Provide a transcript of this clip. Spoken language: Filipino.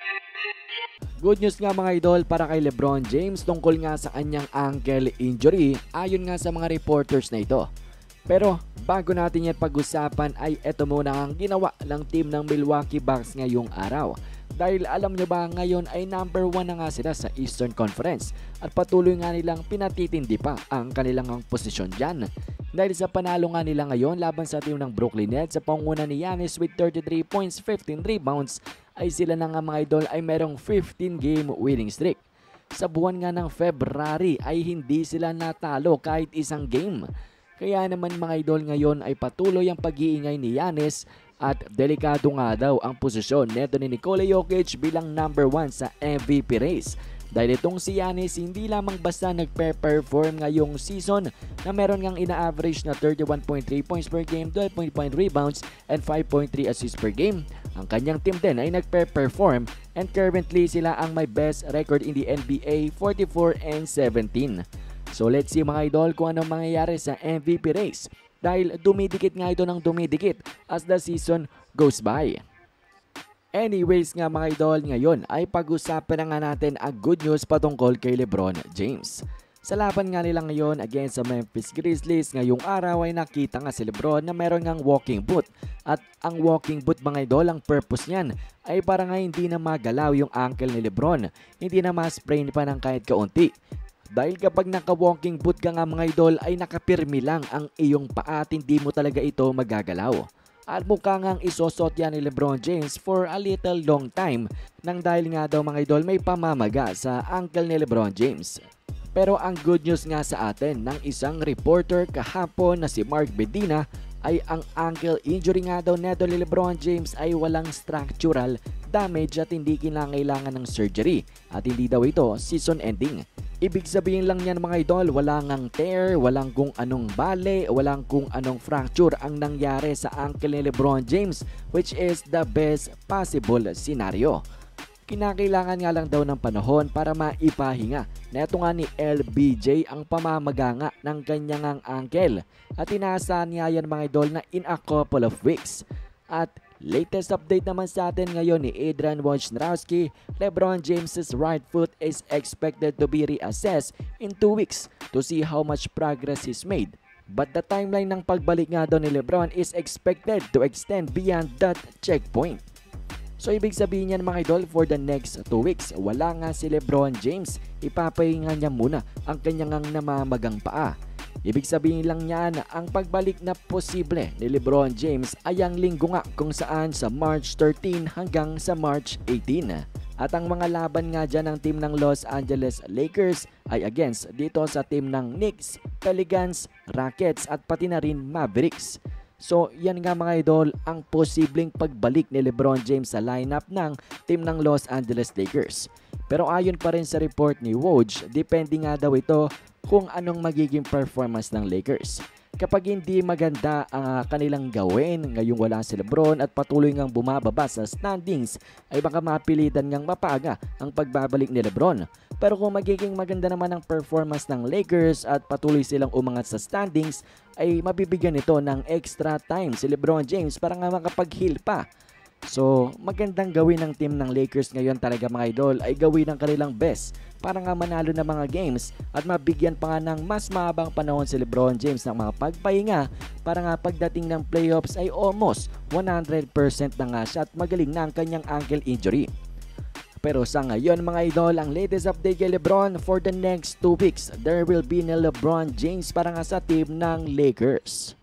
Good news nga mga idol para kay LeBron James tungkol nga sa kanyang ankle injury ayon nga sa mga reporters na ito. Pero bago natin yan pag-usapan ay eto muna ang ginawa ng team ng Milwaukee Bucks ngayong araw. Dahil alam nyo ba ngayon ay number 1 na nga sila sa Eastern Conference at patuloy nga nilang pinatitindi pa ang kanilang posisyon dyan. Dahil sa panalo nga nila ngayon laban sa team ng Brooklyn Nets sa pangunguna ni Giannis with 33 points, 15 rebounds ay sila na nga mga idol ay merong 15-game winning streak. Sa buwan nga ng February ay hindi sila natalo kahit isang game. Kaya naman mga idol ngayon ay patuloy ang pag-iingay ni Giannis at delikado nga daw ang posisyon neto ni Nikola Jokic bilang number 1 sa MVP race. Dahil itong si Giannis hindi lamang basta nagpe-perform ngayong season na meron ngang ina-average na 31.3 points per game, 12.1 rebounds and 5.3 assists per game. Ang kanyang team din ay nagpe-perform and currently sila ang may best record in the NBA, 44-17. So let's see mga idol kung anong mangyayari sa MVP race. Dahil dumidikit nga ito ng dumidikit as the season goes by. Anyways nga mga idol, ngayon ay pag-usapan na nga natin ang good news patungkol kay LeBron James. Sa laban nga nila ngayon against sa Memphis Grizzlies, ngayong araw ay nakita nga si LeBron na meron ngang walking boot. At ang walking boot mga idol, ang purpose niyan ay para nga hindi na magalaw yung ankle ni LeBron, hindi na ma-sprain pa ng kahit kaunti. Dahil kapag naka-walking boot ka nga mga idol ay nakapirmi lang ang iyong paa at hindi mo talaga ito magagalaw. At mukha ngang isosot yan ni LeBron James for a little long time nang dahil nga daw mga idol may pamamaga sa ankle ni LeBron James. Pero ang good news nga sa atin ng isang reporter kahapon na si Mark Bedina ay ang ankle injury nga daw neto ni LeBron James ay walang structural damage at hindi kinakailangan ng surgery at hindi daw ito season ending. Ibig sabihin lang yan mga idol, wala ngang tear, walang kung anong bale, walang kung anong fracture ang nangyari sa ankle ni LeBron James, which is the best possible scenario. Kinakailangan nga lang daw ng panahon para maipahinga. Neto nga ni LBJ ang pamamaga nga ng kanyang ankle at inaasahan nga yan mga idol na in a couple of weeks. At latest update naman sa atin ngayon ni Adrian Wojnarowski, LeBron James's right foot is expected to be reassessed in 2 weeks to see how much progress he's made. But the timeline ng pagbalik nga daw ni LeBron is expected to extend beyond that checkpoint. So ibig sabihin yan mga idol, for the next 2 weeks, wala nga si LeBron James, ipapahinga niya muna ang kanyang namamagang paa. Ibig sabihin lang niya na ang pagbalik na posible ni LeBron James ay ang linggo nga kung saan sa March 13 hanggang sa March 18. At ang mga laban nga dyan ng team ng Los Angeles Lakers ay against dito sa team ng Knicks, Pelicans, Rockets at pati na rin Mavericks. So yan nga mga idol ang posibleng pagbalik ni LeBron James sa lineup ng team ng Los Angeles Lakers. Pero ayon pa rin sa report ni Woj, depende nga daw ito kung anong magiging performance ng Lakers. Kapag hindi maganda ang kanilang gawin ngayong wala si LeBron at patuloy ngang bumababa sa standings ay baka mapilitan ngang mapaga ang pagbabalik ni LeBron. Pero kung magiging maganda naman ang performance ng Lakers at patuloy silang umangat sa standings ay mabibigyan ito ng extra time si LeBron James para nga makapag-heal pa. So magandang gawin ng team ng Lakers ngayon talaga mga idol ay gawin ang kanilang best para nga manalo ng mga games at mabigyan pa nga ng mas mahabang panahon si LeBron James ng mga pagpahinga para nga pagdating ng playoffs ay almost 100% na nga siya at magaling na ang kanyang ankle injury. Pero sa ngayon mga idol, ang latest update kay LeBron for the next 2 weeks, there will be no LeBron James para nga sa team ng Lakers.